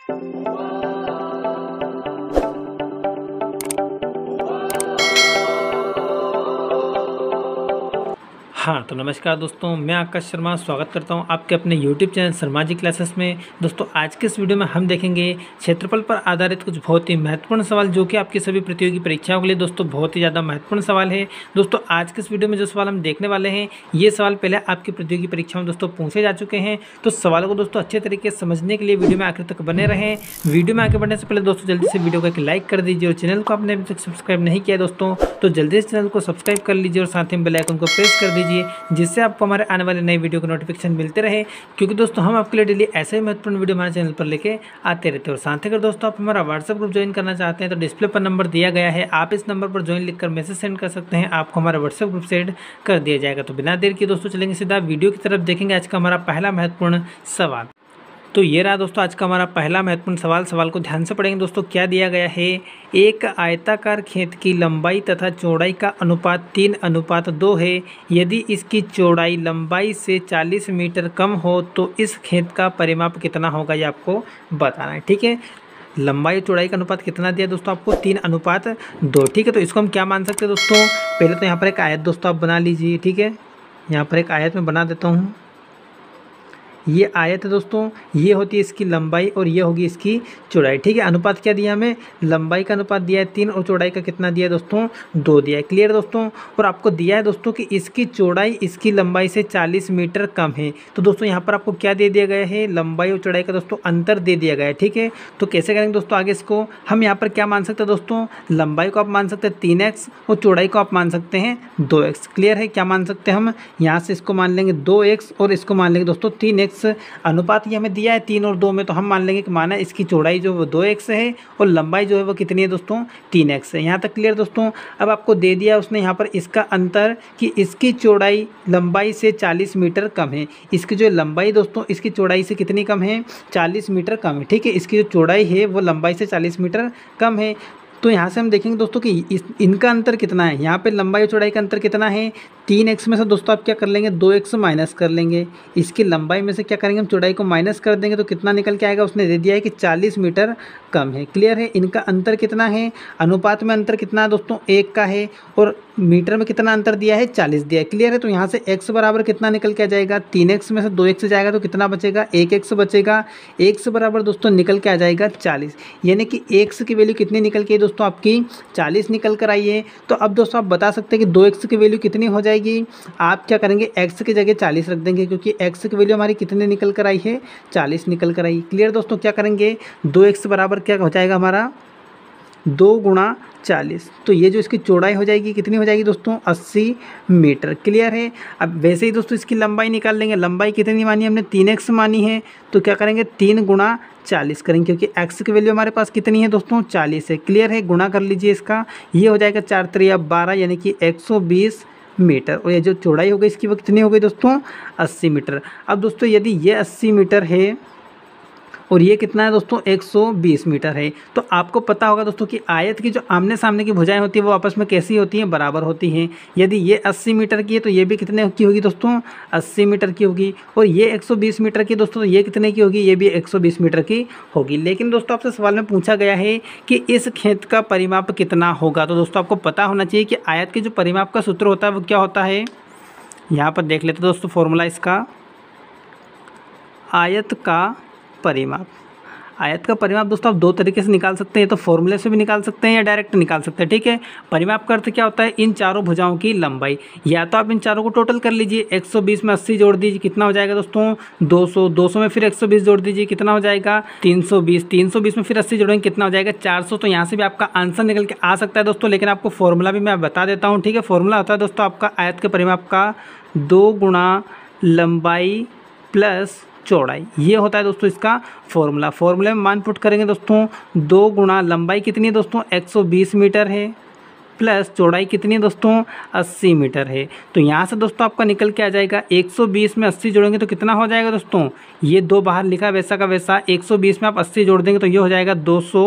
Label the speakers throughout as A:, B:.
A: हाँ तो नमस्कार दोस्तों, मैं आकाश शर्मा स्वागत करता हूं आपके अपने YouTube channel Sharma ji classes में। दोस्तों आज के इस वीडियो में हम देखेंगे क्षेत्रफल पर आधारित कुछ बहुत ही महत्वपूर्ण सवाल जो कि आपकी सभी प्रतियोगी परीक्षाओं के लिए दोस्तों बहुत ही ज़्यादा महत्वपूर्ण सवाल है। दोस्तों आज के इस वीडियो में जो सवाल हम देखने वाले हैं ये सवाल पहले आपकी प्रतियोगी परीक्षाओं में दोस्तों पूछे जा चुके हैं। तो सवालों को दोस्तों अच्छे तरीके से समझने के लिए वीडियो में आखिर तक बने रहें। वीडियो में आगे बढ़ने से पहले दोस्तों जल्दी से वीडियो को एक लाइक कर दीजिए और चैनल को आपने अभी तक सब्सक्राइब नहीं किया दोस्तों तो जल्दी से चैनल को सब्सक्राइब कर लीजिए और साथ ही बेल आइकन को प्रेस कर दीजिए जिससे आपको हमारे आने वाले नए वीडियो के नोटिफिकेशन मिलते रहे, क्योंकि दोस्तों हम आपके लिए डेली ऐसे ही महत्वपूर्ण वीडियो हमारे चैनल पर लेके आते रहते हैं। और साथ ही अगर दोस्तों आप हमारा व्हाट्सएप ग्रुप ज्वाइन करना चाहते हैं तो डिस्प्ले पर नंबर दिया गया है, आप इस नंबर पर ज्वाइन लिखकर मैसेज सेंड कर सकते हैं, आपको हमारा व्हाट्सएप ग्रुप सेंड कर दिया जाएगा। तो बिना देर किए दोस्तों चलेंगे सीधा वीडियो की तरफ, देखेंगे आज का हमारा पहला महत्वपूर्ण सवाल। तो ये रहा दोस्तों आज का हमारा पहला महत्वपूर्ण सवाल। सवाल को ध्यान से पढ़ेंगे दोस्तों। क्या दिया गया है, एक आयताकार खेत की लंबाई तथा चौड़ाई का अनुपात 3:2 है। यदि इसकी चौड़ाई लंबाई से 40 मीटर कम हो तो इस खेत का परिमाप कितना होगा, ये आपको बताना है। ठीक है, लंबाई और चौड़ाई का अनुपात कितना दिया दोस्तों आपको, 3:2। ठीक है, तो इसको हम क्या मान सकते हैं दोस्तों, पहले तो यहाँ पर एक आयत दोस्तों आप बना लीजिए। ठीक है, यहाँ पर एक आयत मैं बना देता हूँ। ये आयत है दोस्तों, ये होती है इसकी लंबाई और ये होगी इसकी चौड़ाई। ठीक है, अनुपात क्या दिया हमें, लंबाई का अनुपात दिया है 3 और चौड़ाई का कितना दिया है दोस्तों, 2 दिया है। क्लियर दोस्तों, और आपको दिया है दोस्तों कि इसकी चौड़ाई इसकी लंबाई से 40 मीटर कम है। तो दोस्तों यहाँ पर आपको क्या दे दिया गया है, लंबाई और चौड़ाई का दोस्तों अंतर दे दिया गया है। ठीक है, तो कैसे करेंगे दोस्तों आगे इसको, हम यहाँ पर क्या मान सकते हैं दोस्तों, लंबाई को आप मान सकते हैं 3x और चौड़ाई को आप मान सकते हैं 2x। क्लियर है, क्या मान सकते हैं हम, यहाँ से इसको मान लेंगे 2x और इसको मान लेंगे दोस्तों 3x। अनुपात ये हमें दिया है 3 और 2 में, तो हम मान लेंगे कि माना इसकी चौड़ाई जो वो 2x है और लंबाई जो है वो कितनी है दोस्तों, 3x है। यहाँ तक क्लियर दोस्तों। अब आपको दे दिया उसने यहाँ पर इसका अंतर कि इसकी चौड़ाई लंबाई से 40 मीटर कम है। इसकी जो लंबाई दोस्तों इसकी चौड़ाई से कितनी कम है, 40 मीटर कम है। ठीक है, इसकी जो चौड़ाई है वो लंबाई से 40 मीटर कम है। तो यहाँ से हम देखेंगे दोस्तों कि इनका अंतर कितना है, यहाँ पे लंबाई और चौड़ाई का अंतर कितना है, 3x में से दोस्तों आप क्या कर लेंगे, 2x माइनस कर लेंगे। इसकी लंबाई में से क्या करेंगे हम, चौड़ाई को माइनस कर देंगे तो कितना निकल के आएगा, उसने दे दिया है कि 40 मीटर कम है। क्लियर है, इनका अंतर कितना है, अनुपात में अंतर कितना है दोस्तों, 1 का है और मीटर में कितना अंतर दिया है, 40 दिया है। क्लियर है, तो यहाँ से x बराबर कितना निकल के आ जाएगा, 3x में से 2x जाएगा तो कितना बचेगा, 1x बचेगा। x बराबर दोस्तों निकल के आ जाएगा 40, यानी कि x की वैल्यू कितनी निकल के दोस्तों आपकी 40 निकल कर आई है। तो अब दोस्तों आप बता सकते हैं कि 2x की वैल्यू कितनी हो जाएगी, आप क्या करेंगे x की जगह 40 रख देंगे, क्योंकि x की वैल्यू हमारी कितनी निकल कर आई है, 40 निकल कर आई। क्लियर दोस्तों, क्या करेंगे 2x बराबर क्या हो जाएगा हमारा 2 गुणा 40, तो ये जो इसकी चौड़ाई हो जाएगी कितनी हो जाएगी दोस्तों, 80 मीटर। क्लियर है, अब वैसे ही दोस्तों इसकी लंबाई निकाल लेंगे। लंबाई कितनी मानी हमने, 3x मानी है, तो क्या करेंगे 3 गुणा 40 करेंगे, क्योंकि x की वैल्यू हमारे पास कितनी है दोस्तों, 40 है। क्लियर है, गुणा कर लीजिए इसका, ये हो जाएगा 4 3 12 यानी कि 120 मीटर। और ये जो चौड़ाई हो गई इसकी वो कितनी हो गई दोस्तों, 80 मीटर। अब दोस्तों यदि ये 80 मीटर है और ये कितना है दोस्तों, 120 मीटर है, तो आपको पता होगा दोस्तों कि आयत की जो आमने सामने की भुजाएं होती है वो आपस में कैसी होती हैं, बराबर होती हैं। यदि ये 80 मीटर की है तो ये भी कितने की होगी दोस्तों, 80 मीटर की होगी। और ये 120 मीटर की दोस्तों, तो ये कितने की होगी, ये भी 120 मीटर की होगी। लेकिन दोस्तों आपसे सवाल में पूछा गया है कि इस खेत का परिमाप कितना होगा। तो दोस्तों आपको पता होना चाहिए कि आयत के जो परिमाप का सूत्र होता है वो क्या होता है। यहाँ पर देख लेते दोस्तों फॉर्मूला इसका, आयत का परिमाप। आयत का परिमाप दोस्तों आप 2 तरीके से निकाल सकते हैं, तो फॉर्मूले से भी निकाल सकते हैं या डायरेक्ट निकाल सकते हैं। ठीक है, परिमाप का अर्थ क्या होता है, इन चारों भुजाओं की लंबाई। या तो आप इन चारों को टोटल कर लीजिए, 120 में 80 जोड़ दीजिए, कितना हो जाएगा दोस्तों 200, 200 में फिर 120 जोड़ दीजिए, कितना हो जाएगा 320, 320 में फिर 80 जोड़ेंगे, कितना हो जाएगा 400। तो यहाँ से भी आपका आंसर निकल के आ सकता है दोस्तों, लेकिन आपको फॉर्मूला भी मैं बता देता हूँ। ठीक है, फॉर्मूला होता है दोस्तों आपका आयत के परिमाप का 2 गुणा लंबाई प्लस चौड़ाई, ये होता है दोस्तों इसका फॉर्मूला। फॉर्मूले में मान पुट करेंगे दोस्तों, 2 गुणा लंबाई कितनी है दोस्तों, 120 मीटर है, प्लस चौड़ाई कितनी है दोस्तों 80 मीटर है। तो यहाँ से दोस्तों आपका निकल के आ जाएगा 120 में 80 जोड़ेंगे तो कितना हो जाएगा दोस्तों, ये 2 बाहर लिखा है वैसा का वैसा, 120 में आप 80 जोड़ देंगे तो ये हो जाएगा 200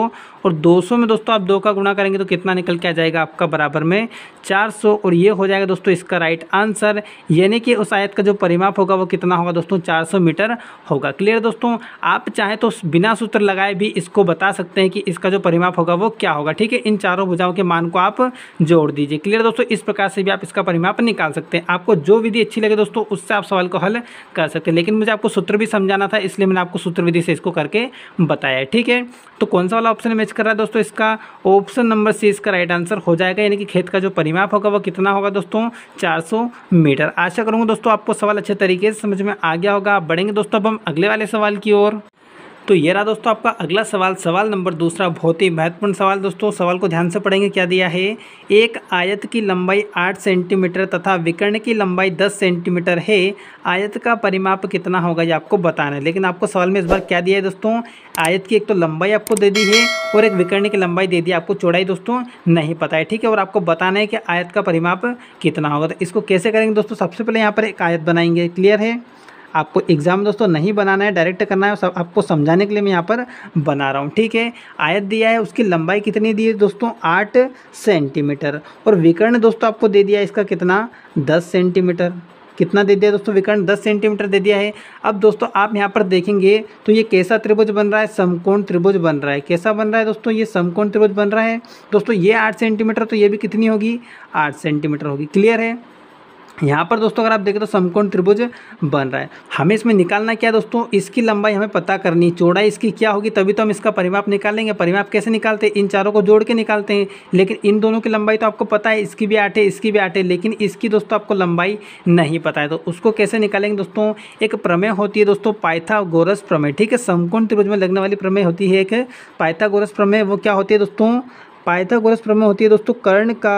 A: और 200 में दोस्तों आप 2 का गुणा करेंगे तो कितना निकल के आ जाएगा आपका बराबर में 400, और ये हो जाएगा दोस्तों इसका राइट आंसर। यानी कि उस आयत का जो परिमाप होगा वो कितना होगा दोस्तों 400 मीटर होगा। क्लियर दोस्तों, आप चाहें तो बिना सूत्र लगाए भी इसको बता सकते हैं कि इसका जो परिमाप होगा वो क्या होगा। ठीक है, इन चारों भुजाओं के मान को आप जोड़ दीजिए। क्लियर दोस्तों, इस प्रकार से भी आप इसका परिमाप निकाल सकते हैं। आपको जो विधि अच्छी लगे दोस्तों उससे आप सवाल को हल कर सकते हैं, लेकिन मुझे आपको सूत्र भी समझाना था इसलिए मैंने आपको सूत्र विधि से इसको करके बताया है। ठीक है, तो कौन सा वाला ऑप्शन मैच कर रहा है दोस्तों, इसका ऑप्शन नंबर सी इसका राइट आंसर हो जाएगा। यानी कि खेत का जो परिमाप होगा वो कितना होगा दोस्तों 400 मीटर। आशा करूँगा दोस्तों आपको सवाल अच्छे तरीके से समझ में आ गया होगा। बढ़ेंगे दोस्तों अब हम अगले वाले सवाल की ओर। तो ये रहा दोस्तों आपका अगला सवाल, सवाल नंबर दूसरा, बहुत ही महत्वपूर्ण सवाल दोस्तों। सवाल को ध्यान से पढ़ेंगे। क्या दिया है, एक आयत की लंबाई 8 सेंटीमीटर तथा विकर्ण की लंबाई 10 सेंटीमीटर है, आयत का परिमाप कितना होगा ये आपको बताना है। लेकिन आपको सवाल में इस बार क्या दिया है दोस्तों, आयत की एक तो लंबाई आपको दे दी है और एक विकर्ण की लंबाई दे दी है, आपको चौड़ाई दोस्तों नहीं पता है। ठीक है, और आपको बताना है कि आयत का परिमाप कितना होगा। तो इसको कैसे करेंगे दोस्तों, सबसे पहले यहाँ पर एक आयत बनाएंगे। क्लियर है, आपको एग्जाम दोस्तों नहीं बनाना है, डायरेक्ट करना है। सब आपको समझाने के लिए मैं यहाँ पर बना रहा हूँ। ठीक है, आयत दिया है, उसकी लंबाई कितनी दी है दोस्तों 8 सेंटीमीटर, और विकर्ण दोस्तों आपको दे दिया है इसका कितना 10 सेंटीमीटर। कितना दे दिया दोस्तों, विकर्ण 10 सेंटीमीटर दे दिया है। अब दोस्तों आप यहाँ पर देखेंगे तो ये कैसा त्रिभुज बन रहा है, समकोण त्रिभुज बन रहा है। कैसा बन रहा है दोस्तों, ये समकोण त्रिभुज बन रहा है दोस्तों। ये 8 सेंटीमीटर, तो ये भी कितनी होगी 8 सेंटीमीटर होगी। क्लियर है, यहाँ पर दोस्तों अगर आप देखें तो समकोण त्रिभुज बन रहा है। हमें इसमें निकालना क्या दोस्तों, इसकी लंबाई हमें पता करनी, चौड़ाई इसकी क्या होगी, तभी तो हम इसका परिमाप निकालेंगे। परिमाप कैसे निकालते हैं, इन चारों को जोड़ के निकालते हैं। लेकिन इन दोनों की लंबाई तो आपको पता है, इसकी भी 8 है, इसकी भी 8 है, लेकिन इसकी दोस्तों आपको लंबाई नहीं पता है। तो उसको कैसे निकालेंगे दोस्तों, एक प्रमेय होती है दोस्तों पाइथागोरस प्रमेय। ठीक है, समकोण त्रिभुज में लगने वाली प्रमेय होती है एक पाइथागोरस प्रमेय। वो क्या होती है दोस्तों, पाइथागोरस प्रमेय होती है दोस्तों, कर्ण का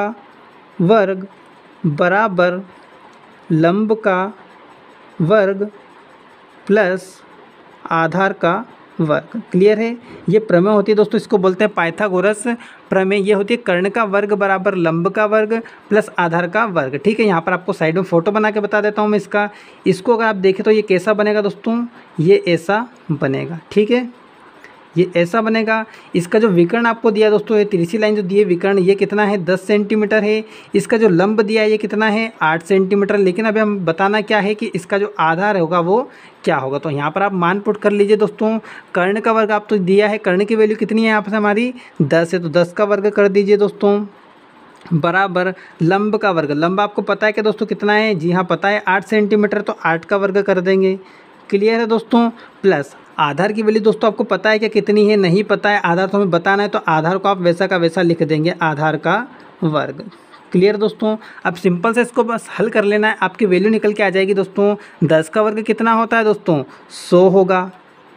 A: वर्ग बराबर लंब का वर्ग प्लस आधार का वर्ग। क्लियर है, ये प्रमेय होती है दोस्तों, इसको बोलते हैं पाइथागोरस प्रमेय। ये होती है कर्ण का वर्ग बराबर लंब का वर्ग प्लस आधार का वर्ग। ठीक है, यहाँ पर आपको साइड में फोटो बना के बता देता हूँ मैं इसका। इसको अगर आप देखें तो ये कैसा बनेगा दोस्तों, ये ऐसा बनेगा। ठीक है, ये ऐसा बनेगा। इसका जो विकर्ण आपको दिया दोस्तों, ये तिरछी लाइन जो दी है विकर्ण, ये कितना है 10 सेंटीमीटर है। इसका जो लंब दिया है ये कितना है 8 सेंटीमीटर। लेकिन अभी हम बताना क्या है कि इसका जो आधार होगा वो क्या होगा। तो यहाँ पर आप मान पुट कर लीजिए दोस्तों। कर्ण का वर्ग आप तो दिया है, कर्ण की वैल्यू कितनी है यहाँ पर हमारी 10 है, तो 10 का वर्ग कर दीजिए दोस्तों, बराबर लंब का वर्ग। लंब आपको पता है कि दोस्तों कितना है, जी हाँ पता है 8 सेंटीमीटर, तो 8 का वर्ग कर देंगे। क्लियर है दोस्तों, प्लस आधार की वैल्यू दोस्तों आपको पता है कि कितनी है, नहीं पता है, आधार तो हमें बताना है, तो आधार को आप वैसा का वैसा लिख देंगे, आधार का वर्ग। क्लियर दोस्तों, अब सिंपल से इसको बस हल कर लेना है, आपकी वैल्यू निकल के आ जाएगी दोस्तों। 10 का वर्ग कितना होता है दोस्तों 100 होगा,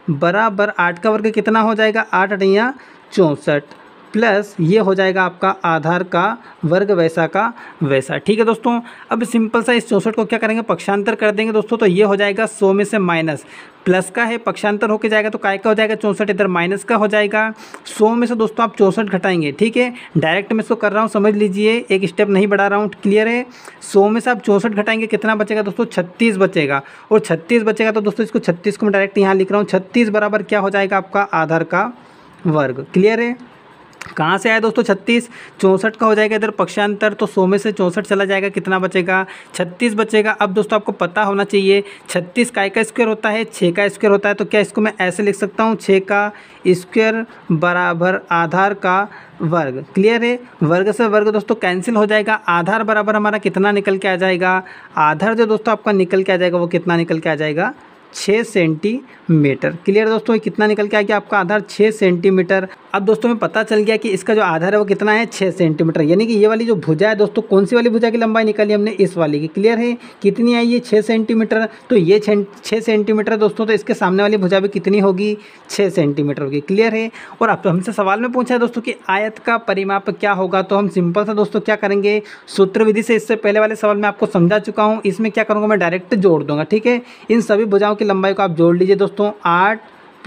A: बराबर 8 का वर्ग कितना हो जाएगा 8 8 64, प्लस ये हो जाएगा आपका आधार का वर्ग वैसा का वैसा। ठीक है दोस्तों, अब सिंपल सा इस 64 को क्या करेंगे, पक्षांतर कर देंगे दोस्तों। तो ये हो जाएगा 100 में से माइनस, प्लस का है पक्षांतर होके जाएगा तो काय का हो जाएगा 64, इधर माइनस का हो जाएगा। 100 में से दोस्तों आप 64 घटाएंगे। ठीक है, डायरेक्ट मैं इसको कर रहा हूँ, समझ लीजिए, एक स्टेप नहीं बढ़ा रहा हूँ। क्लियर है, 100 में से आप 64 घटाएंगे, कितना बचेगा दोस्तों 36 बचेगा, और 36 बचेगा तो दोस्तों इसको 36 को मैं डायरेक्ट यहाँ लिख रहा हूँ। 36 बराबर क्या हो जाएगा आपका आधार का वर्ग। क्लियर है, कहाँ से आया दोस्तों 36, 64 का हो जाएगा इधर पक्षांतर, तो 100 में से 64 चला जाएगा, कितना बचेगा 36 बचेगा। अब दोस्तों आपको पता होना चाहिए 36 काय का स्क्वायर होता है 6 का स्क्वायर होता है, तो क्या इसको मैं ऐसे लिख सकता हूँ 6 का स्क्वायर बराबर आधार का वर्ग। क्लियर है, वर्ग से वर्ग दोस्तों कैंसिल हो जाएगा, आधार बराबर हमारा कितना निकल के आ जाएगा, आधार जो दोस्तों आपका निकल के आ जाएगा वो कितना निकल के आ जाएगा 6 सेंटीमीटर। क्लियर दोस्तों, ये कितना निकल के आ गया आपका आधार 6 सेंटीमीटर। अब दोस्तों में पता चल गया कि इसका जो आधार है वो कितना है 6 सेंटीमीटर, यानी कि ये वाली जो भुजा है दोस्तों, कौन सी वाली भुजा की लंबाई निकाली हमने, इस वाली की। क्लियर है, कितनी आई ये 6 सेंटीमीटर, तो ये 6 सेंटीमीटर दोस्तों, तो इसके सामने वाली भुजा भी कितनी होगी 6 सेंटीमीटर होगी। क्लियर है, और अब तो हमसे सवाल में पूछा है दोस्तों कि आयत का परिमाप क्या होगा, तो हम सिंपल सा दोस्तों क्या करेंगे, सूत्र विधि से, इससे पहले वाले सवाल में आपको समझा चुका हूँ, इसमें क्या करूँगा मैं डायरेक्ट जोड़ दूंगा। ठीक है, इन सभी भुजाओं की लंबाई को आप जोड़ लीजिए दोस्तों, 8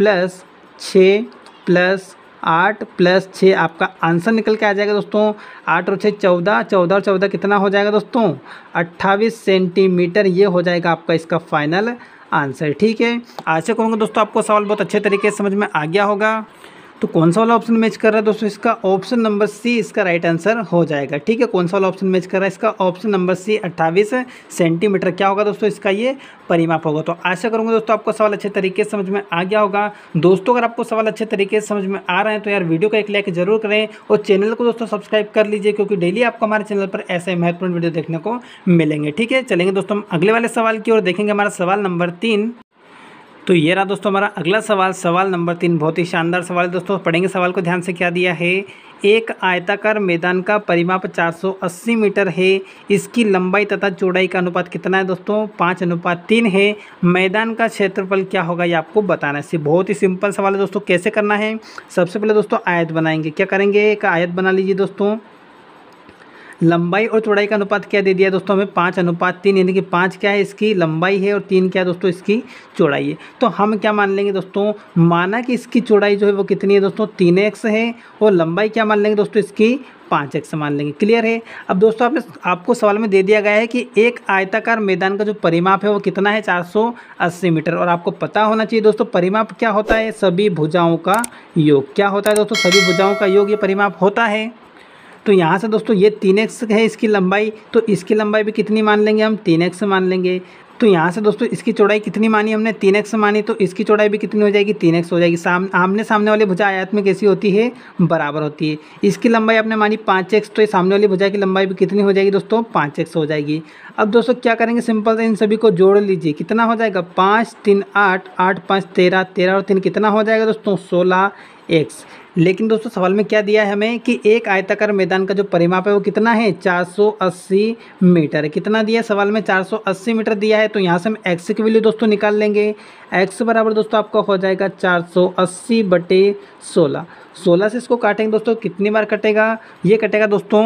A: + 6 + 8 + 6 आपका आंसर निकल के आ जाएगा दोस्तों। 8 और 6 14, 14 और 14 कितना हो जाएगा दोस्तों 28 सेंटीमीटर, ये हो जाएगा आपका इसका फाइनल आंसर। ठीक है, आशा करूँगा दोस्तों आपको सवाल बहुत अच्छे तरीके से समझ में आ गया होगा। तो कौन सा वाला ऑप्शन मैच कर रहा है दोस्तों, इसका ऑप्शन नंबर सी इसका राइट आंसर हो जाएगा। ठीक है, कौन सा वाला ऑप्शन मैच कर रहा है, इसका ऑप्शन नंबर सी 28 सेंटीमीटर क्या होगा दोस्तों, इसका ये परिमाप होगा। तो आशा करूंगा दोस्तों आपको सवाल अच्छे तरीके से समझ में आ गया होगा। दोस्तों अगर आपको सवाल अच्छे तरीके से समझ में आ रहे हैं तो यार वीडियो को एक लाइक जरूर करें और चैनल को दोस्तों सब्सक्राइब कर लीजिए, क्योंकि डेली आपको हमारे चैनल पर ऐसे महत्वपूर्ण वीडियो देखने को मिलेंगे। ठीक है, चलेंगे दोस्तों हम अगले वाले सवाल की ओर, देखेंगे हमारा सवाल नंबर 3। तो ये रहा दोस्तों हमारा अगला सवाल, सवाल नंबर 3। बहुत ही शानदार सवाल है दोस्तों, पढ़ेंगे सवाल को ध्यान से। क्या दिया है, एक आयताकार मैदान का परिमाप 480 मीटर है, इसकी लंबाई तथा चौड़ाई का अनुपात कितना है दोस्तों, 5:3 है। मैदान का क्षेत्रफल क्या होगा ये आपको बताना है। बहुत ही सिंपल सवाल है दोस्तों। कैसे करना है, सबसे पहले दोस्तों आयत बनाएंगे। क्या करेंगे, एक आयत बना लीजिए दोस्तों। लंबाई और चौड़ाई का अनुपात क्या दे दिया दोस्तों हमें, 5:3, यानी कि 5 क्या है इसकी लंबाई है और 3 क्या है दोस्तों इसकी चौड़ाई है। तो हम क्या मान लेंगे दोस्तों, माना कि इसकी चौड़ाई जो है वो कितनी है दोस्तों, 3x है, और लंबाई क्या मान लेंगे दोस्तों इसकी 5x मान लेंगे। क्लियर है। अब दोस्तों आपको सवाल में दे दिया गया है कि एक आयताकार मैदान का जो परिमाप है वो कितना है, 480 मीटर। और आपको पता होना चाहिए दोस्तों परिमाप क्या होता है, सभी भुजाओं का योग। क्या होता है दोस्तों, सभी भुजाओं का योग ये परिमाप होता है। तो यहाँ से दोस्तों ये 3x है इसकी लंबाई, तो इसकी लंबाई भी कितनी मान लेंगे हम, 3x मान लेंगे। तो यहाँ से दोस्तों इसकी चौड़ाई कितनी मानी हमने, 3x मानी, तो इसकी चौड़ाई भी कितनी हो जाएगी, 3x हो जाएगी। आमने सामने वाली भुजा आयत में कैसी होती है, बराबर होती है। इसकी लंबाई आपने मानी 5x, तो ये सामने वाली भुजा की लंबाई भी कितनी हो जाएगी दोस्तों, 5x हो जाएगी। अब दोस्तों क्या करेंगे, सिंपल से इन सभी को जोड़ लीजिए। कितना हो जाएगा, 5 3 8, 8 5 13, 13 और 3 कितना हो जाएगा दोस्तों, 16x। लेकिन दोस्तों सवाल में क्या दिया है हमें कि एक आयताकार मैदान का जो परिमाप है वो कितना है, 480 मीटर। कितना दिया है सवाल में, 480 मीटर दिया है। तो यहाँ से हम x की वैल्यू दोस्तों निकाल लेंगे। x बराबर दोस्तों आपका हो जाएगा 480/16। 16 से इसको काटेंगे दोस्तों, कितनी बार कटेगा, ये कटेगा दोस्तों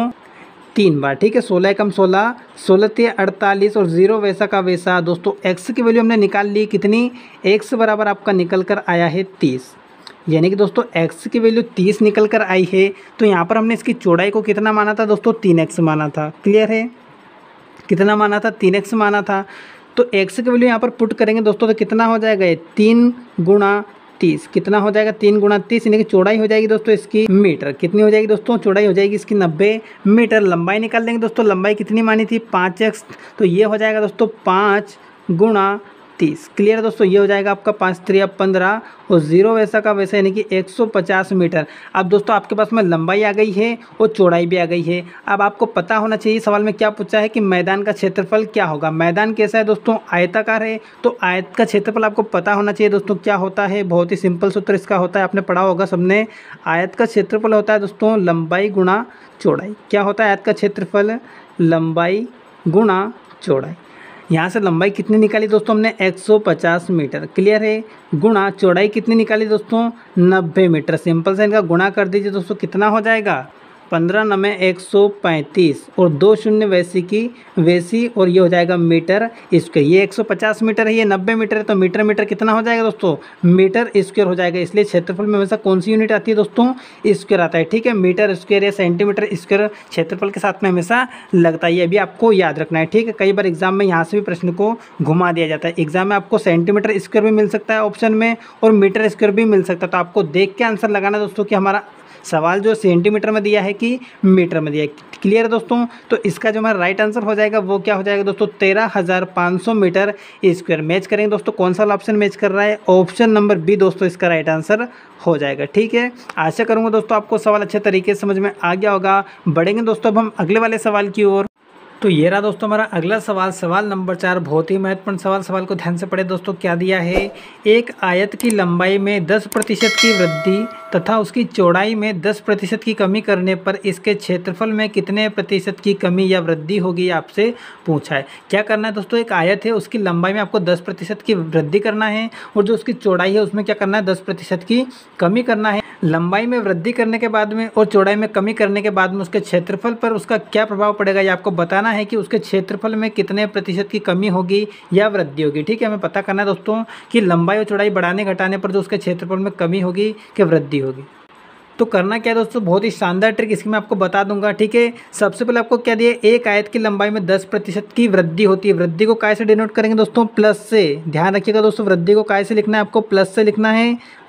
A: 3 बार। ठीक है, 16 कम 16, 16 × 48 और 0 वैसा का वैसा। दोस्तों x की वैल्यू हमने निकाल ली, कितनी, x बराबर आपका निकल कर आया है 30, यानी कि दोस्तों x की वैल्यू 30 निकल कर आई है। तो यहाँ पर हमने इसकी चौड़ाई को कितना माना था दोस्तों, 3x माना था। क्लियर है, कितना माना था, 3x माना था। तो x की वैल्यू यहाँ पर पुट करेंगे दोस्तों, तो कितना हो जाएगा, ये 3 × 30, कितना हो जाएगा, 3 × 30, यानी कि चौड़ाई हो जाएगी दोस्तों इसकी मीटर। कितनी हो जाएगी दोस्तों, चौड़ाई हो जाएगी इसकी 90 मीटर। लंबाई निकाल देंगे दोस्तों, लंबाई कितनी मानी थी, 5x, तो ये हो जाएगा दोस्तों 5 × 30। क्लियर है दोस्तों, ये हो जाएगा आपका 5 3 15 और 0 वैसा का वैसा, यानी कि 150 मीटर। अब दोस्तों आपके पास में लंबाई आ गई है और चौड़ाई भी आ गई है। अब आपको पता होना चाहिए सवाल में क्या पूछा है कि मैदान का क्षेत्रफल क्या होगा। मैदान कैसा है दोस्तों, आयताकार है, तो आयत का क्षेत्रफल आपको पता होना चाहिए दोस्तों क्या होता है। बहुत ही सिंपल सूत्र इसका होता है, आपने पढ़ा होगा सबने। आयत का क्षेत्रफल होता है दोस्तों लंबाई गुणा चौड़ाई। क्या होता है आयत का क्षेत्रफल, लंबाई गुणा चौड़ाई। यहाँ से लंबाई कितनी निकाली दोस्तों हमने, 150 मीटर। क्लियर है, गुणा चौड़ाई कितनी निकाली दोस्तों, 90 मीटर। सिंपल से इनका गुणा कर दीजिए दोस्तों, कितना हो जाएगा, 15 × 9 = 135 और 2 शून्य वैसी की वैसी, और ये हो जाएगा मीटर स्क्वायर। ये 150 मीटर है, ये 90 मीटर है, तो मीटर मीटर कितना हो जाएगा दोस्तों, मीटर स्क्वायर हो जाएगा। इसलिए क्षेत्रफल में हमेशा कौन सी यूनिट आती है दोस्तों, स्क्वायर आता है। ठीक है, मीटर स्क्वायर या सेंटीमीटर स्क्वायर क्षेत्रफल के साथ में हमेशा लगता है, ये भी आपको याद रखना है। ठीक है, कई बार एग्जाम में यहाँ से भी प्रश्न को घुमा दिया जाता है। एग्जाम में आपको सेंटीमीटर स्क्वायर भी मिल सकता है ऑप्शन में और मीटर स्क्वायर भी मिल सकता है। तो आपको देख के आंसर लगाना दोस्तों कि हमारा सवाल जो सेंटीमीटर में दिया है कि मीटर में दिया है। क्लियर है दोस्तों, तो इसका जो हमारा राइट आंसर हो जाएगा वो क्या हो जाएगा दोस्तों, 13,500 मीटर स्क्वायर। मैच करेंगे दोस्तों, कौन सा ऑप्शन मैच कर रहा है, ऑप्शन नंबर बी दोस्तों इसका राइट आंसर हो जाएगा। ठीक है, आशा करूँगा दोस्तों आपको सवाल अच्छे तरीके से समझ में आ गया होगा। बढ़ेंगे दोस्तों अब हम अगले वाले सवाल की ओर। तो ये रहा दोस्तों हमारा अगला सवाल, सवाल नंबर 4। बहुत ही महत्वपूर्ण सवाल। सवाल को ध्यान से पढ़े दोस्तों। क्या दिया है, एक आयत की लंबाई में 10% की वृद्धि तथा उसकी चौड़ाई में 10% की कमी करने पर इसके क्षेत्रफल में कितने प्रतिशत की कमी या वृद्धि होगी, आपसे पूछा है। क्या करना है दोस्तों, एक आयत है उसकी लंबाई में आपको 10% की वृद्धि करना है और जो उसकी चौड़ाई है उसमें क्या करना है, 10% की कमी करना है। लंबाई में वृद्धि करने के बाद में और चौड़ाई में कमी करने के बाद में उसके क्षेत्रफल पर उसका क्या प्रभाव पड़ेगा, ये आपको बताना है कि उसके क्षेत्रफल में कितने प्रतिशत की कमी होगी या वृद्धि होगी। ठीक है, हमें पता करना है दोस्तों कि लंबाई और चौड़ाई बढ़ाने घटाने पर जो उसके क्षेत्रफल में कमी होगी कि वृद्धि होगी। तो करना क्या है दोस्तों, बहुत ही शानदार ट्रिक इसकी मैं आपको बता दूंगा। ठीक है, सबसे पहले आपको क्या दिया, एक आयत की लंबाई में 10% की वृद्धि होती है। वृद्धि को काय से डिनोट करेंगे दोस्तों, प्लस से। ध्यान रखिएगा दोस्तों, वृद्धि को काय से लिखना है आपको, प्लस से लिखना है।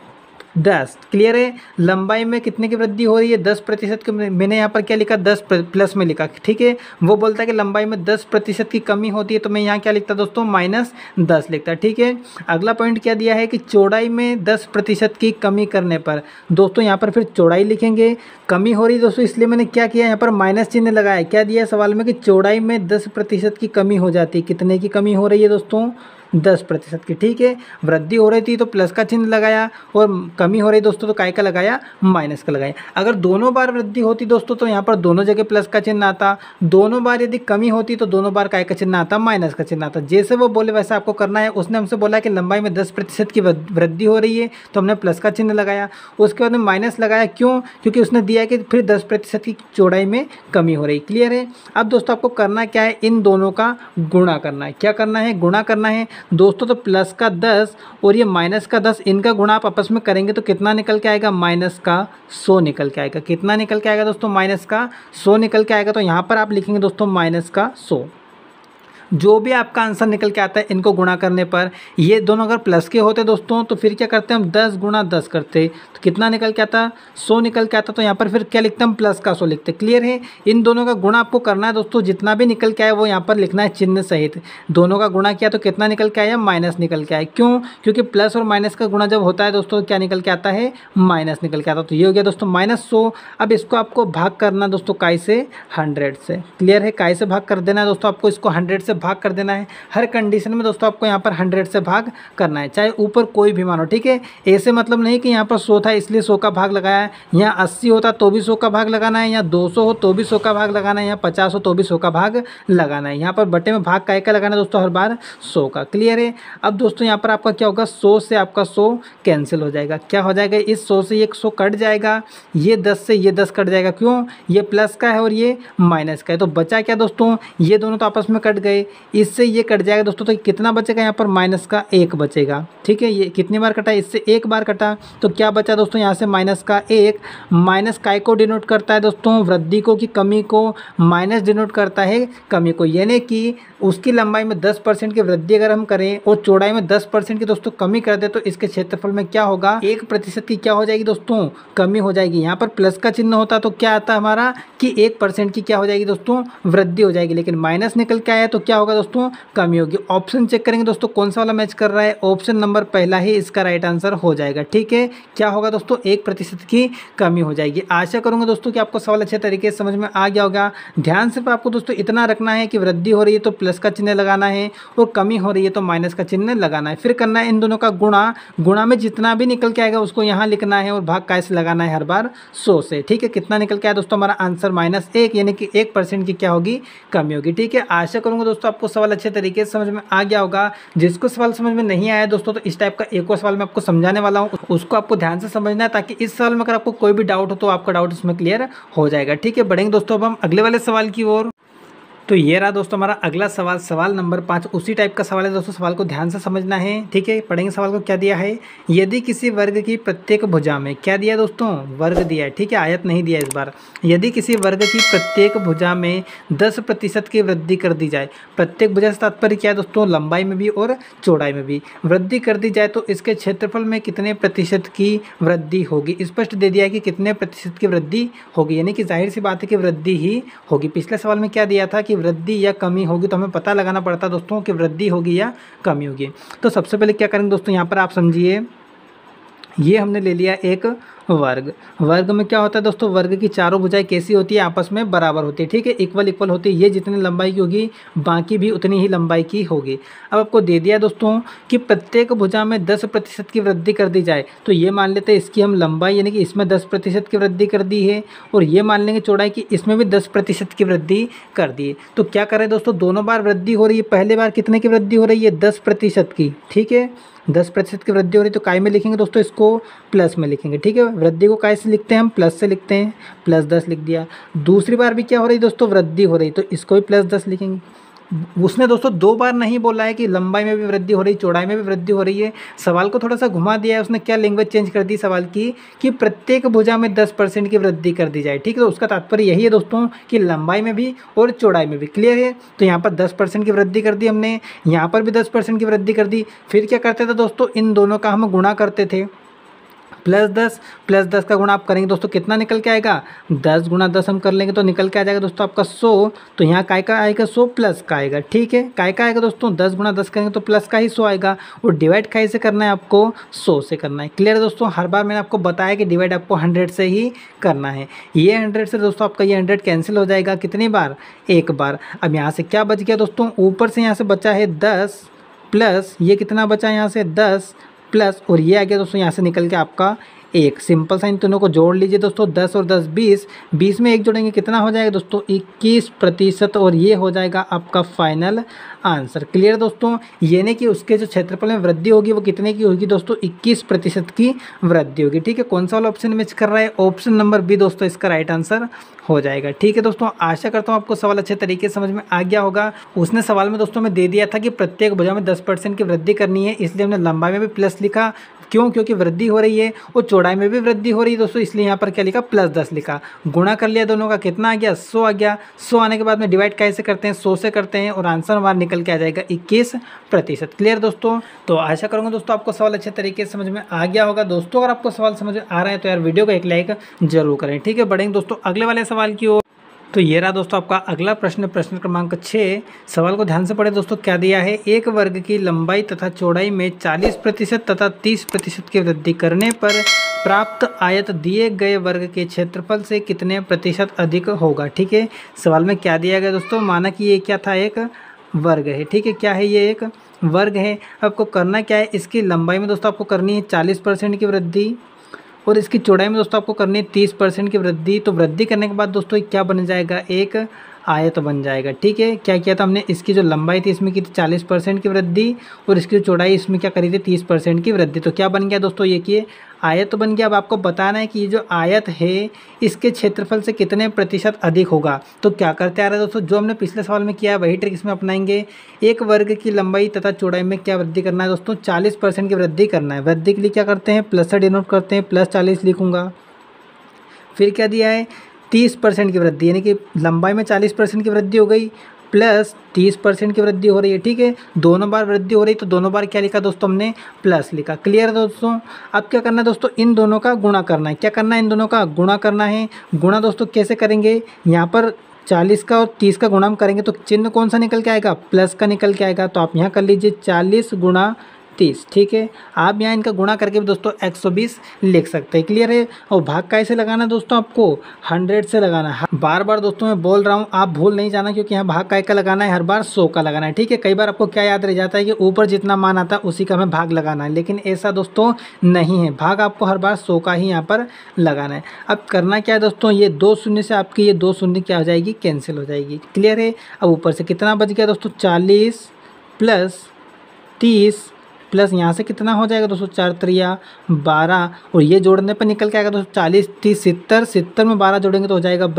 A: 10। क्लियर है। लंबाई में कितने की वृद्धि हो रही है? 10% की। मैंने यहाँ पर क्या लिखा? 10 प्लस में लिखा, ठीक है। वो बोलता है कि लंबाई में 10% की कमी होती है, तो मैं यहाँ क्या लिखता दोस्तों? -10 लिखता, ठीक है। अगला पॉइंट क्या दिया है कि चौड़ाई में 10% की कमी करने पर, दोस्तों यहाँ पर फिर चौड़ाई लिखेंगे। कमी हो रही है दोस्तों, इसलिए मैंने क्या किया, यहाँ पर माइनस चिन्ह लगाया। क्या दिया है सवाल में कि चौड़ाई में 10% की कमी हो जाती है। कितने की कमी हो रही है दोस्तों? 10% की, ठीक है। वृद्धि हो रही थी तो प्लस का चिन्ह लगाया, और कमी हो रही दोस्तों तो काय का लगाया? माइनस का लगाया। अगर दोनों बार वृद्धि होती दोस्तों तो यहाँ पर दोनों जगह प्लस का चिन्ह आता। दोनों बार यदि कमी होती तो दोनों बार काय का चिन्ह आता? माइनस का चिन्ह आता। जैसे वो बोले वैसा आपको करना है। उसने हमसे बोला कि लंबाई में 10% की वृद्धि हो रही है, तो हमने प्लस का चिन्ह लगाया। उसके बाद में माइनस लगाया, क्यों? क्योंकि उसने दिया है कि फिर 10% की चौड़ाई में कमी हो रही। क्लियर है। अब दोस्तों आपको करना क्या है? इन दोनों का गुणा करना है। क्या करना है? गुणा करना है दोस्तों। तो प्लस का 10 और ये माइनस का 10, इनका गुणा आप आपस में करेंगे तो कितना निकल के आएगा? -100 निकल के आएगा। कितना निकल के आएगा दोस्तों? -100 निकल के आएगा। तो यहाँ पर आप लिखेंगे दोस्तों -100। जो भी आपका आंसर निकल के आता है इनको गुणा करने पर, ये दोनों अगर प्लस के होते दोस्तों तो फिर क्या करते हैं हम? 10 × 10 करते, तो कितना निकल के आता? 100 निकल के आता। तो यहाँ पर फिर क्या लिखते हैं हम? प्लस का 100 लिखते। क्लियर है। इन दोनों का गुणा आपको करना है दोस्तों। जितना भी निकल के आए वो यहाँ पर लिखना है चिन्ह सहित। दोनों का गुणा किया तो कितना निकल के आया? माइनस निकल के आया। क्यों? क्योंकि प्लस और माइनस का गुणा जब होता है दोस्तों क्या निकल के आता है? माइनस निकल के आता। तो ये हो गया दोस्तों -100। अब इसको आपको भाग करना दोस्तों काय से? 100 से। क्लियर है। काय से भाग कर देना है दोस्तों, आपको इसको 100 से भाग कर देना है। हर कंडीशन में दोस्तों आपको यहाँ पर 100 से भाग करना है, चाहे ऊपर कोई भी मान हो, ठीक है। ऐसे मतलब नहीं कि यहाँ पर 100 था इसलिए 100 का भाग लगाया है, यहाँ 80 होता तो भी 100 का भाग लगाना है, यहाँ 200 हो तो भी 100 का भाग लगाना है, यहाँ 50 हो तो भी 100 का भाग लगाना है। यहाँ पर बटे में भाग काय का लगाना है दोस्तों? हर बार 100 का। क्लियर है। अब दोस्तों यहाँ पर आपका क्या होगा? 100 से आपका 100 कैंसिल हो जाएगा। क्या हो जाएगा? इस 100 से ये 100 कट जाएगा, ये 10 से ये 10 कट जाएगा। क्यों? ये प्लस का है और ये माइनस का है। तो बचा क्या दोस्तों? ये दोनों तो आपस में कट गए, इससे ये कट जाएगा दोस्तों। तो कितना बचेगा? यहाँ पर माइनस का 1 बचेगा, ठीक है। ये कितनी बार कटा? इससे 1 बार कटा। तो क्या बचा दोस्तों? यहाँ से माइनस का 1। माइनस काय को डिनोट करता है दोस्तों? वृद्धि को कि कमी को? माइनस डिनोट करता है कमी को। यानी कि उसकी लंबाई में 10% की वृद्धि अगर हम करें और चौड़ाई में 10% की दोस्तों कमी कर दे, तो इसके क्षेत्रफल में क्या होगा? 1% की क्या हो जाएगी दोस्तों? कमी हो जाएगी। यहाँ पर प्लस का चिन्ह होता तो क्या आता हमारा कि 1% की क्या हो जाएगी दोस्तों? वृद्धि हो जाएगी। लेकिन माइनस निकल के आया तो क्या होगा दोस्तों? कमी होगी। ऑप्शन चेक करेंगे दोस्तों कौन सा वाला मैच कर रहा है? ऑप्शन नंबर पहला ही इसका राइट आंसर हो जाएगा, ठीक है। क्या होगा दोस्तों? 1% की कमी हो जाएगी। आशा करूंगा दोस्तों कि आपको सवाल अच्छे तरीके से समझ में आ गया होगा। ध्यान सिर्फ आपको दोस्तों इतना रखना है कि वृद्धि हो रही है तो प्लस का चिन्ह लगाना है, और कमी हो रही है तो माइनस का चिन्ह लगाना है। फिर करना है इन दोनों का गुणा। गुणा में जितना भी निकल के आएगा उसको यहाँ लिखना है, और भाग कैसे लगाना है? हर बार 100 से, ठीक है। कितना निकल के आया दोस्तों? हमारा आंसर -1, यानी कि 1% की क्या होगी? कमी होगी, ठीक है। आशा करूंगा दोस्तों आपको सवाल अच्छे तरीके से समझ में आ गया होगा। जिसको सवाल समझ में नहीं आया दोस्तों तो इस टाइप का एक और सवाल मैं आपको समझाने वाला हूँ, उसको आपको ध्यान से समझना है, ताकि इस सवाल में अगर आपको कोई भी डाउट हो तो आपका डाउट इसमें क्लियर हो जाएगा, ठीक है। बढ़ेंगे दोस्तों अब हम अगले वाले सवाल की ओर। तो ये रहा दोस्तों हमारा अगला सवाल, सवाल नंबर 5। उसी टाइप का सवाल है दोस्तों, सवाल को ध्यान से समझना है, ठीक है। पढ़ेंगे सवाल को। क्या दिया है? यदि किसी वर्ग की प्रत्येक भुजा में, क्या दिया दोस्तों? वर्ग दिया है, ठीक है। आयत नहीं दिया इस बार। यदि किसी वर्ग की प्रत्येक भुजा में 10% की वृद्धि कर दी जाए, प्रत्येक भुजा से तात्पर्य क्या है दोस्तों? लंबाई में भी और चौड़ाई में भी वृद्धि कर दी जाए, तो इसके क्षेत्रफल में कितने प्रतिशत की वृद्धि होगी? स्पष्ट दे दिया है कि कितने प्रतिशत की वृद्धि होगी, यानी कि जाहिर सी बात है कि वृद्धि ही होगी। पिछले सवाल में क्या दिया था कि वृद्धि या कमी होगी, तो हमें पता लगाना पड़ता दोस्तों कि वृद्धि होगी या कमी होगी। तो सबसे पहले क्या करेंगे दोस्तों? यहाँ पर आप समझिए, ये हमने ले लिया एक वर्ग। वर्ग में क्या होता है दोस्तों? वर्ग की चारों भुजाएं कैसी होती है? आपस में बराबर होती है, ठीक है। इक्वल होती है। ये जितनी लंबाई की होगी बाकी भी उतनी ही लंबाई की होगी। अब आपको दे दिया दोस्तों कि प्रत्येक भुजा में 10% की वृद्धि कर दी जाए, तो ये मान लेते हैं इसकी हम लंबाई, यानी कि इसमें 10% की वृद्धि कर दी है, और ये मान लेंगे चौड़ाई की इसमें भी 10% की वृद्धि कर दी है। तो क्या करें दोस्तों? दोनों बार वृद्धि हो रही है। पहले बार कितने की वृद्धि हो रही है? 10% की, ठीक है। 10% की वृद्धि हो रही है, तो काय में लिखेंगे दोस्तों? इसको प्लस में लिखेंगे, ठीक है। वृद्धि को काय से लिखते हैं हम? प्लस से लिखते हैं। +10 लिख दिया। दूसरी बार भी क्या हो रही है दोस्तों? वृद्धि हो रही, तो इसको भी +10 लिखेंगे। उसने दोस्तों 2 बार नहीं बोला है कि लंबाई में भी वृद्धि हो रही, चौड़ाई में भी वृद्धि हो रही है। सवाल को थोड़ा सा घुमा दिया है उसने। क्या लैंग्वेज चेंज कर दी सवाल की कि प्रत्येक भुजा में 10% की वृद्धि कर दी जाए, ठीक है। तो उसका तात्पर्य यही है दोस्तों कि लंबाई में भी और चौड़ाई में भी। क्लियर है। तो यहाँ पर 10% की वृद्धि कर दी हमने, यहाँ पर भी 10% की वृद्धि कर दी। फिर क्या करते थे दोस्तों? इन दोनों का हम गुणा करते थे। प्लस 10 का गुणा आप करेंगे दोस्तों कितना निकल के आएगा, 10 गुणा 10 हम कर लेंगे तो निकल के आ जाएगा दोस्तों आपका 100। तो यहाँ काय का आएगा 100 प्लस का आएगा, ठीक है। काय का आएगा दोस्तों 10 गुणा 10 करेंगे तो प्लस का ही 100 आएगा। और डिवाइड कैसे करना है आपको, 100 से करना है। क्लियर है दोस्तों, हर बार मैंने आपको बताया कि डिवाइड आपको 100 से ही करना है। ये 100 से दोस्तों आपका ये 100 कैंसिल हो जाएगा कितनी बार, एक बार। अब यहाँ से क्या बच गया दोस्तों, ऊपर से यहाँ से बचा है 10 प्लस ये कितना बचा यहाँ से 10 प्लस, और ये आ गया दोस्तों यहाँ से निकल के आपका एक। सिंपल सा इन दोनों को जोड़ लीजिए दोस्तों, 10 और 10 20, 20 में एक जोड़ेंगे कितना हो जाएगा दोस्तों 21%, और ये हो जाएगा आपका फाइनल आंसर। क्लियर दोस्तों, ये नहीं कि उसके जो क्षेत्रफल में वृद्धि होगी वो कितने की होगी दोस्तों, 21% की वृद्धि होगी। ठीक है, कौन सा वाला ऑप्शन मैच कर रहा है, ऑप्शन नंबर बी दोस्तों इसका राइट आंसर हो जाएगा। ठीक है दोस्तों, आशा करता हूँ आपको सवाल अच्छे तरीके से समझ में आ गया होगा। उसने सवाल में दोस्तों में दे दिया था कि प्रत्येक भुजा में 10% की वृद्धि करनी है, इसलिए हमने लंबाई में भी प्लस लिखा। क्यों, क्योंकि वृद्धि हो रही है और चौड़ाई में भी वृद्धि हो रही है दोस्तों, इसलिए यहाँ पर क्या लिखा, प्लस 10 लिखा। गुणा कर लिया दोनों का, कितना आ गया 100 आ गया। 100 आने के बाद में डिवाइड कैसे करते हैं, 100 से करते हैं, और आंसर हमारा निकल के आ जाएगा 21%। क्लियर दोस्तों, तो आशा करूँगा दोस्तों आपको सवाल अच्छे तरीके से समझ में आ गया होगा। दोस्तों अगर आपको सवाल समझ में आ रहा है तो यार वीडियो को एक लाइक जरूर करें। ठीक है, बढ़ेंगे दोस्तों अगले वाले सवाल की ओर। तो ये रहा दोस्तों आपका अगला प्रश्न, प्रश्न क्रमांक 6। सवाल को ध्यान से पढ़े दोस्तों। क्या दिया है, एक वर्ग की लंबाई तथा चौड़ाई में 40% तथा 30% की वृद्धि करने पर प्राप्त आयत दिए गए वर्ग के क्षेत्रफल से कितने प्रतिशत अधिक होगा। ठीक है, सवाल में क्या दिया गया दोस्तों, माना कि ये क्या था, एक वर्ग है। ठीक है, क्या है, ये एक वर्ग है। आपको करना क्या है, इसकी लंबाई में दोस्तों आपको करनी है 40% की वृद्धि, और इसकी चौड़ाई में दोस्तों आपको करनी है 30% की वृद्धि। तो वृद्धि करने के बाद दोस्तों क्या बन जाएगा, एक आयत बन जाएगा। ठीक है, क्या किया था हमने, इसकी जो लंबाई थी इसमें की थी 40% की वृद्धि, और इसकी जो चौड़ाई इसमें क्या करी थी 30% की वृद्धि। तो क्या बन गया दोस्तों, ये कि आयत बन गया। अब आपको बताना है कि ये जो आयत है इसके क्षेत्रफल से कितने प्रतिशत अधिक होगा। तो क्या करते आ रहे हैं दोस्तों, जो हमने पिछले सवाल में किया है वही ट्रिक इसमें अपनाएंगे। एक वर्ग की लंबाई तथा चौड़ाई में क्या वृद्धि करना है दोस्तों, 40% की वृद्धि करना है। वृद्धि के लिए क्या करते हैं, प्लस से डिनोट करते हैं, प्लस 40 लिखूँगा। फिर क्या दिया है, 30% की वृद्धि, यानी कि लंबाई में 40% की वृद्धि हो गई, प्लस 30% की वृद्धि हो रही है। ठीक है, दोनों बार वृद्धि हो रही, तो दोनों बार क्या लिखा दोस्तों, हमने प्लस लिखा। क्लियर है दोस्तों। अब क्या करना है दोस्तों, इन दोनों का गुणा करना है। क्या करना है, इन दोनों का गुणा करना है। गुणा दोस्तों कैसे करेंगे, यहाँ पर 40 का और 30 का गुणा हम करेंगे तो चिन्ह कौन सा निकल के आएगा, प्लस का निकल के आएगा। तो आप यहाँ कर लीजिए 40 गुणा 30। ठीक है, आप यहाँ इनका गुणा करके भी दोस्तों 120 लिख सकते हैं। क्लियर है। और भाग कैसे लगाना है दोस्तों, आपको 100 से लगाना है। बार बार दोस्तों मैं बोल रहा हूँ, आप भूल नहीं जाना, क्योंकि यहाँ भाग का लगाना है, हर बार 100 का लगाना है। ठीक है, कई बार आपको क्या याद रह जाता है कि ऊपर जितना मान आता है उसी का हमें भाग लगाना है, लेकिन ऐसा दोस्तों नहीं है। भाग आपको हर बार 100 का ही यहाँ पर लगाना है। अब करना क्या है दोस्तों, ये 2 शून्य से आपकी ये 2 शून्य क्या हो जाएगी, कैंसिल हो जाएगी। क्लियर है। अब ऊपर से कितना बच गया दोस्तों, 40 प्लस 30 प्लस यहाँ से कितना हो जाएगा दोस्तों, 4 त्रिया 12, और ये जोड़ने पर निकल के आएगा दोस्तों 40 30 70, 70 में 12 जोड़ेंगे तो हो जाएगा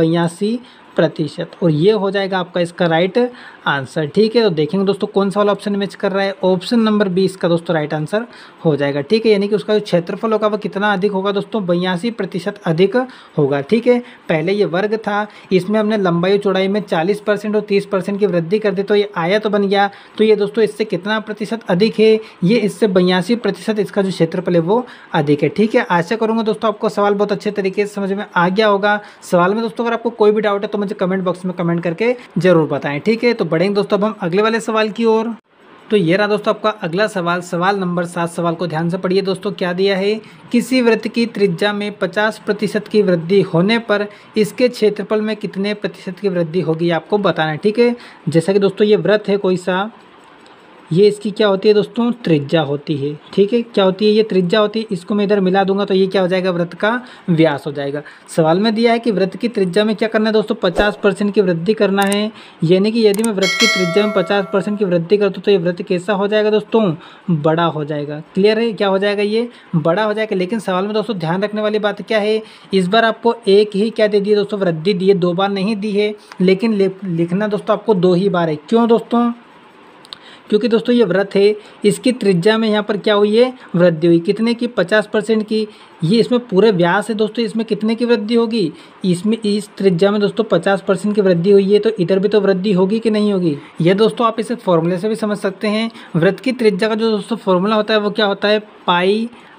A: 82%, और ये हो जाएगा आपका इसका राइट आंसर। ठीक है, तो देखेंगे दोस्तों कौन सा वाला ऑप्शन मैच कर रहा है, ऑप्शन नंबर 20 का दोस्तों राइट आंसर हो जाएगा। ठीक है, यानी कि उसका जो क्षेत्रफल होगा वो कितना अधिक होगा दोस्तों, 82% अधिक होगा। ठीक है, पहले ये वर्ग था, इसमें हमने लंबाई और चौड़ाई में 40% और 30% की वृद्धि कर दी, तो ये आयत बन गया। तो ये दोस्तों इससे कितना प्रतिशत अधिक है, ये इससे 82% इसका जो क्षेत्रफल है वो अधिक है। ठीक है, आशा करूँगा दोस्तों आपको सवाल बहुत अच्छे तरीके से समझ में आ गया होगा। सवाल में दोस्तों अगर आपको कोई भी डाउट है तो मुझे कमेंट बॉक्स में कमेंट करके जरूर बताएं। ठीक है, तो बढ़ेंगे दोस्तों अब हम अगले वाले सवाल की ओर। तो ये रहा दोस्तों आपका अगला सवाल, सवाल नंबर 7। सवाल को ध्यान से पढ़िए दोस्तों। क्या दिया है, किसी वृत्त की त्रिज्या में 50% की वृद्धि होने पर इसके क्षेत्रफल में कितने प्रतिशत की वृद्धि होगी, आपको बताना है। ठीक है, जैसा कि दोस्तों ये वृत्त है कोई सा, ये इसकी क्या होती है दोस्तों, त्रिज्या होती है। ठीक है, क्या होती है, ये त्रिज्या होती है। इसको मैं इधर मिला दूंगा तो ये क्या हो जाएगा, वृत्त का व्यास हो जाएगा। सवाल में दिया है कि वृत्त की त्रिज्या में क्या करना है दोस्तों, 50% की वृद्धि करना है। यानी कि यदि मैं वृत्त की त्रिज्या में 50% की वृद्धि करता हूँ तो ये वृत्त कैसा हो जाएगा दोस्तों, बड़ा हो जाएगा। क्लियर है, क्या हो जाएगा, ये बड़ा हो जाएगा। लेकिन सवाल में दोस्तों ध्यान रखने वाली बात क्या है, इस बार आपको एक ही क्या दे दी है दोस्तों, वृद्धि दी है, 2 बार नहीं दी है। लेकिन लिखना दोस्तों आपको 2 ही बार है। क्यों दोस्तों, क्योंकि दोस्तों ये वृत्त है, इसकी त्रिज्या में यहाँ पर क्या हुई है, वृद्धि हुई। कितने की, 50% की। ये इसमें पूरे व्यास है दोस्तों, इसमें कितने की वृद्धि होगी, इसमें इस त्रिज्या में दोस्तों 50% की वृद्धि हुई है, तो इधर भी तो वृद्धि होगी कि नहीं होगी। ये दोस्तों आप इसे फॉर्मूले से भी समझ सकते हैं। वृत्त की त्रिज्या का जो दोस्तों फॉर्मूला होता है वो क्या होता है, पाई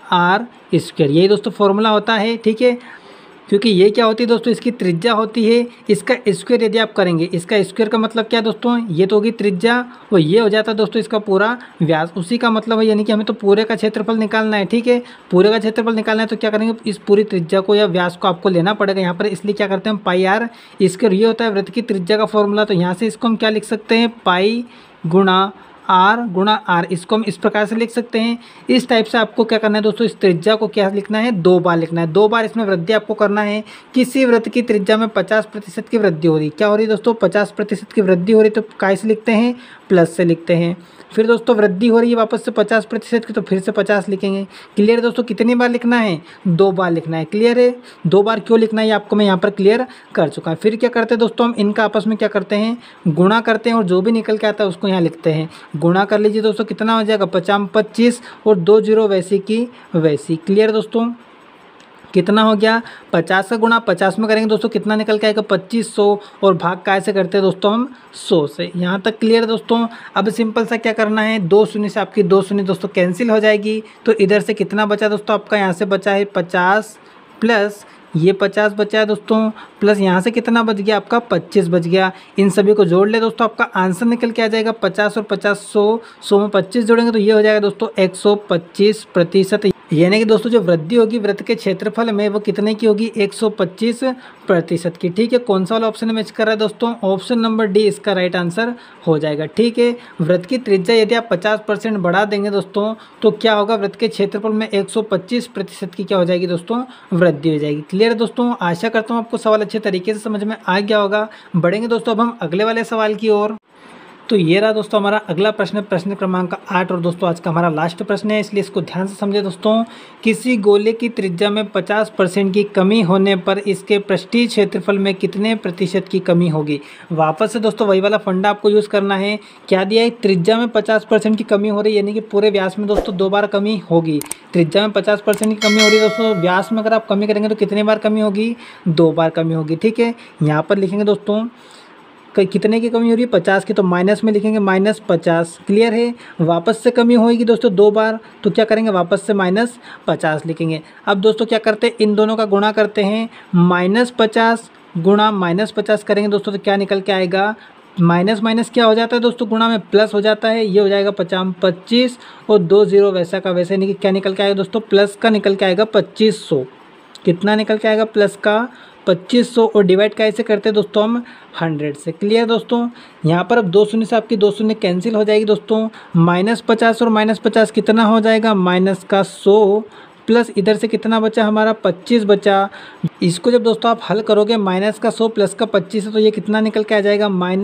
A: आर स्क्वायर, यही दोस्तों फॉर्मूला होता है। ठीक है, क्योंकि ये क्या होती है दोस्तों, इसकी त्रिज्या होती है, इसका स्क्वायर यदि आप करेंगे, इसका स्क्वायर का मतलब क्या दोस्तों, ये तो होगी त्रिज्या और ये हो जाता है दोस्तों इसका पूरा व्यास, उसी का मतलब है, यानी कि हमें तो पूरे का क्षेत्रफल निकालना है। ठीक है, पूरे का क्षेत्रफल निकालना है तो क्या करेंगे, इस पूरी त्रिज्या को या व्यास को आपको लेना पड़ेगा यहाँ पर, इसलिए क्या करते हैं हम पाई आर स्क्वायर, ये होता है वृत्त की त्रिज्या का फॉर्मूला। तो यहाँ से इसको हम क्या लिख सकते हैं, पाई गुणा आर, इसको हम इस प्रकार से लिख सकते हैं। इस टाइप से आपको क्या करना है दोस्तों, इस त्रिज्या को क्या लिखना है, 2 बार लिखना है, 2 बार इसमें वृद्धि आपको करना है। किसी वृत्त की त्रिज्या में 50% की वृद्धि हो रही, क्या हो रही है दोस्तों, 50% की वृद्धि हो रही, तो कैसे लिखते हैं, प्लस से लिखते हैं। फिर दोस्तों वृद्धि हो रही है वापस से 50% की, तो फिर से 50 लिखेंगे। क्लियर है दोस्तों, कितनी बार लिखना है, 2 बार लिखना है। क्लियर है, 2 बार क्यों लिखना है आपको मैं यहाँ पर क्लियर कर चुका है। फिर क्या करते हैं दोस्तों, हम इनका आपस में क्या करते हैं, गुणा करते हैं और जो भी निकल के आता है उसको यहाँ लिखते हैं। गुणा कर लीजिए दोस्तों, कितना हो जाएगा, 50 25 और 2 जीरो वैसी की वैसी। क्लियर दोस्तों, कितना हो गया, 50 का गुणा 50 में करेंगे दोस्तों, कितना निकल के आएगा, 2500 और भाग काय से करते हैं दोस्तों हम, 100 से। यहाँ तक क्लियर है दोस्तों। अब सिंपल सा क्या करना है, 2 शून्य से आपकी 2 शून्य दोस्तों कैंसिल हो जाएगी, तो इधर से कितना बचा दोस्तों आपका, यहाँ से बचा है 50 प्लस ये 50 बचा है दोस्तों, प्लस यहाँ से कितना बच गया आपका, 25 बच गया। इन सभी को जोड़ ले दोस्तों, आपका आंसर निकल के आ जाएगा 50 और 50 100, 100 में 25 जोड़ेंगे तो ये हो जाएगा दोस्तों 125%। यानी कि दोस्तों जो वृद्धि होगी वृत्त के क्षेत्रफल में वो कितने की होगी, 125% की। ठीक है, कौन सा वाला ऑप्शन मैच कर रहा है दोस्तों, ऑप्शन नंबर डी इसका राइट आंसर हो जाएगा। ठीक है, वृत्त की त्रिज्या यदि आप 50% बढ़ा देंगे दोस्तों तो क्या होगा, वृत्त के क्षेत्रफल में 125% की क्या हो जाएगी दोस्तों, वृद्धि हो जाएगी। क्लियर है दोस्तों, आशा करता हूँ आपको सवाल अच्छे तरीके से समझ में आ गया होगा। बढ़ेंगे दोस्तों अब हम अगले वाले सवाल की ओर। तो ये रहा दोस्तों हमारा अगला प्रश्न, प्रश्न क्रमांक 8 और दोस्तों आज का हमारा लास्ट प्रश्न है, इसलिए इसको ध्यान से समझे दोस्तों। किसी गोले की त्रिज्या में 50% की कमी होने पर इसके पृष्ठीय क्षेत्रफल में कितने प्रतिशत की कमी होगी। वापस से दोस्तों वही वाला फंडा आपको यूज़ करना है। क्या दिया है, त्रिज्या में 50% की कमी हो रही है, यानी कि पूरे व्यास में दोस्तों 2 बार कमी होगी। त्रिज्या में 50% की कमी हो रही है दोस्तों, व्यास में अगर आप कमी करेंगे तो कितनी बार कमी होगी, 2 बार कमी होगी। ठीक है, यहाँ पर लिखेंगे दोस्तों कितने की कमी हो रही है, 50 की, तो माइनस में लिखेंगे -50। क्लियर है, वापस से कमी होगी दोस्तों 2 बार, तो क्या करेंगे वापस से -50 लिखेंगे। अब दोस्तों क्या करते हैं, इन दोनों का गुणा करते हैं, -50 गुणा -50 करेंगे दोस्तों तो क्या निकल के आएगा, माइनस माइनस क्या हो जाता है दोस्तों, गुणा में प्लस हो जाता है, ये हो जाएगा 50 25 और 2 जीरो वैसा का वैसे, नहीं क्या निकल के आएगा दोस्तों, प्लस का निकल के आएगा 2500। कितना निकल के आएगा, प्लस का 2500 और डिवाइड कैसे करते हैं दोस्तों हम, 100 से। क्लियर दोस्तों, यहाँ पर अब 2 शून्य से आपकी 2 शून्य कैंसिल हो जाएगी दोस्तों, -50 और -50 कितना हो जाएगा, -100 प्लस इधर से कितना बचा हमारा, 25 बचा। इसको जब दोस्तों आप हल करोगे, -100 प्लस का 25 है तो ये कितना निकल के आ जाएगा,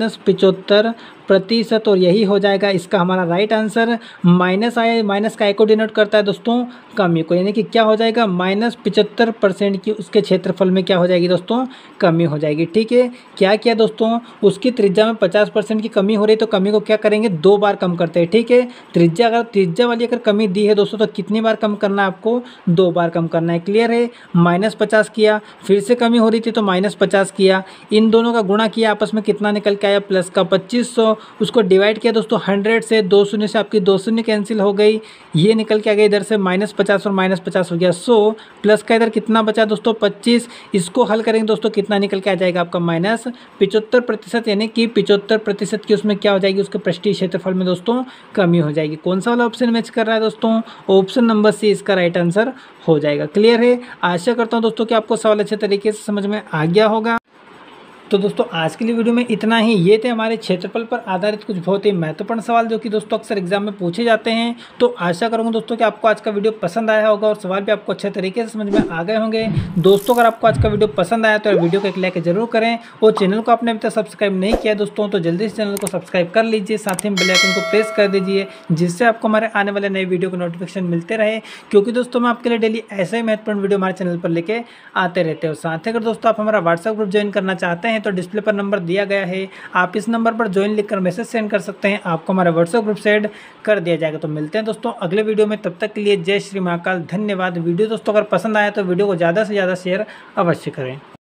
A: -75%, और यही हो जाएगा इसका हमारा राइट आंसर। माइनस आया, माइनस का को डिनोट करता है दोस्तों कमी को, यानी कि क्या हो जाएगा, -75% की उसके क्षेत्रफल में क्या हो जाएगी दोस्तों, कमी हो जाएगी। ठीक है, क्या किया दोस्तों, उसकी त्रिज्या में 50% की कमी हो रही है तो कमी को क्या करेंगे, 2 बार कम करते हैं। ठीक है, त्रिज्या वाली अगर कमी दी है दोस्तों तो कितनी बार कम करना है आपको, 2 बार कम करना है। क्लियर है, -50 किया, फिर से कमी हो रही थी तो -50 किया, इन दोनों का गुणा किया, आपस में कितना निकल के आया, प्लस का 2500, उसको डिवाइड किया दोस्तों 100 से, 2 शून्य से आपकी 2 शून्य कैंसिल हो गई, ये निकल के आ गया इधर से -50 और -50 हो गया 100, प्लस का इधर कितना बचा दोस्तों 25। इसको हल करेंगे दोस्तों कितना निकल के आ जाएगा आपका -75%, यानी कि 75% की उसमें क्या हो जाएगी, उसके पृष्ठीय क्षेत्रफल में दोस्तों कमी हो जाएगी। कौन सा वाला ऑप्शन मैच कर रहा है दोस्तों, ऑप्शन नंबर सी इसका राइट आंसर हो जाएगा। क्लियर है, आशा करता हूँ दोस्तों कि आपको सवाल अच्छे तरीके से समझ में आ गया होगा। तो दोस्तों आज के लिए वीडियो में इतना ही। ये थे हमारे क्षेत्रफल पर आधारित कुछ बहुत ही महत्वपूर्ण सवाल जो कि दोस्तों अक्सर एग्जाम में पूछे जाते हैं। तो आशा करूंगा दोस्तों कि आपको आज का वीडियो पसंद आया होगा और सवाल भी आपको अच्छे तरीके से समझ में आ गए होंगे। दोस्तों अगर आपको आज का वीडियो पसंद आया तो वीडियो को एक लाइक जरूर करें, और चैनल को आपने अभी तक सब्सक्राइब नहीं किया दोस्तों तो जल्दी से चैनल को सब्सक्राइब कर लीजिए, साथ ही बेल आइकन को प्रेस कर दीजिए, जिससे आपको हमारे आने वाले नए वीडियो के नोटिफिकेशन मिलते रहे, क्योंकि दोस्तों मैं आपके लिए डेली ऐसे ही महत्वपूर्ण वीडियो हमारे चैनल पर लेके आते रहते हो। साथ ही अगर दोस्तों आप हमारा व्हाट्सएप ग्रुप ज्वाइन करना चाहते हैं तो डिस्प्ले पर नंबर दिया गया है, आप इस नंबर पर ज्वाइन लिखकर मैसेज सेंड कर सकते हैं, आपको हमारा व्हाट्सएप ग्रुप से ऐड कर दिया जाएगा। तो मिलते हैं दोस्तों अगले वीडियो में, तब तक के लिए जय श्री महाकाल, धन्यवाद। वीडियो दोस्तों अगर पसंद आया तो वीडियो को ज़्यादा से ज़्यादा शेयर अवश्य करें।